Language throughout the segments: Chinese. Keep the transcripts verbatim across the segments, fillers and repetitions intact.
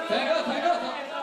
陈哥，陈哥，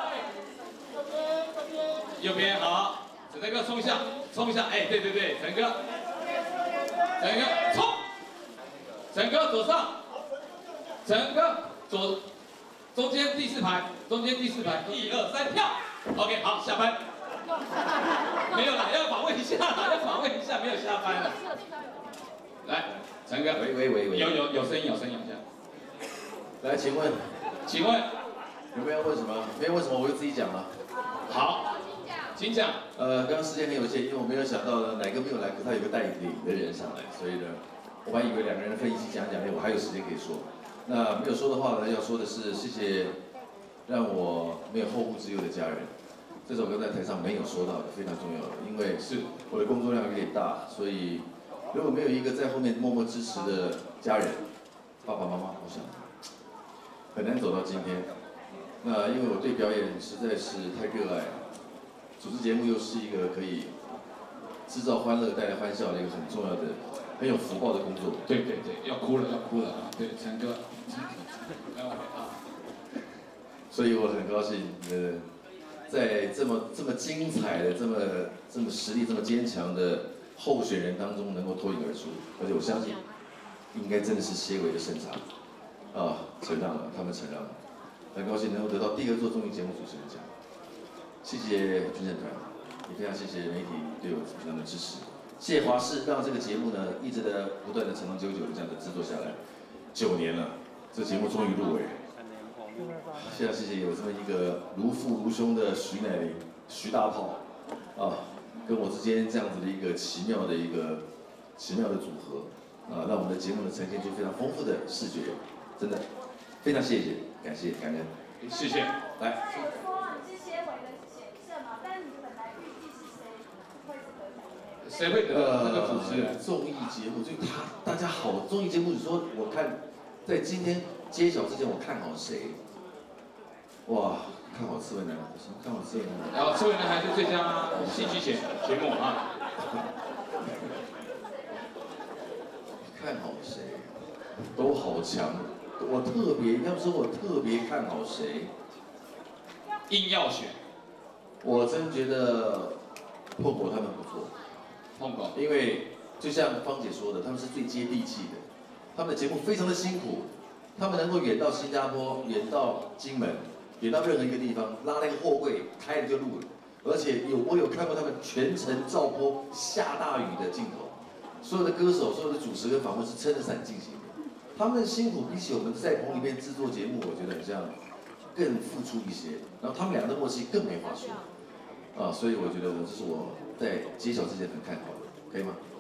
右边好，陈哥冲一下，冲一下，哎，对对对，陈哥，陈哥冲，陈哥左上，陈哥左，中间第四排，中间第四排，一二三跳 ，OK， 好，下班。没有啦，要访问一下啦，要访问一下，没有下班了。来，陈哥， 喂喂喂喂， 有有有声音，有声音一下。 来，请问， 请问有没有问什么？没有问什么，我就自己讲了。 好，请讲。 呃，刚刚时间很有限，因为我没有想到呢，哪个没有来，可是他有个带领的人上来，所以呢，我本来以为两个人分一起讲讲，哎，我还有时间可以说。那没有说的话呢，要说的是谢谢让我没有后顾之忧的家人。这首歌在台上没有说到的，非常重要的，因为是我的工作量有点大，所以如果没有一个在后面默默支持的家人，爸爸妈妈，我想很难走到今天。那因为我对表演实在是太热爱，主持节目又是一个可以制造欢乐、带来欢笑的一个很重要的、很有福报的工作。 对对对，要哭了，要哭了啊！对，陈哥， 所以我很高兴，呃。在这么这么精彩的、这么这么实力、这么坚强的候选人当中，能够脱颖而出，而且我相信，应该真的是些微的胜差，啊，承让了，他们承让了，很高兴能够得到第二座综艺节目主持人奖，谢谢评审团，也非常谢谢媒体对我平常的支持，谢谢华视让这个节目呢一直的不断的长长久久的这样的制作下来，九年了，这个节目终于入围。非常谢谢有这么一个如父如兄的徐乃麟、徐大炮啊，跟我之间这样子的一个奇妙的一个奇妙的组合啊，让我们的节目呢呈现出非常丰富的视觉，真的非常谢谢，感谢感恩， 谢谢。来， 有说你是些微的险胜嘛，但你本来预计是谁会是得奖的那个？ 谁会得到这个主持人？ 综艺节目，就他大家好，综艺节目你说我看，在今天揭晓之前我看好谁？哇，看好刺猬男孩，看好刺猬男孩。 然后刺猬男孩是最佳戏剧节节目啊。 看好谁？都好强。我特别，要说我特别看好谁？ 硬要选， 我真觉得碰果他们不错。 碰果， 因为就像芳姐说的，他们是最接地气的，他们的节目非常的辛苦，他们能够远到新加坡，远到金门。远到任何一个地方，拉那个货柜，开了就录了，而且有我有看过他们全程照播下大雨的镜头，所有的歌手、所有的主持跟访问是撑着伞进行的，他们的辛苦比起我们在棚里面制作节目，我觉得很像更付出一些，然后他们俩的默契更没话说，啊，所以我觉得这是我在揭晓之前很看好的，可以吗？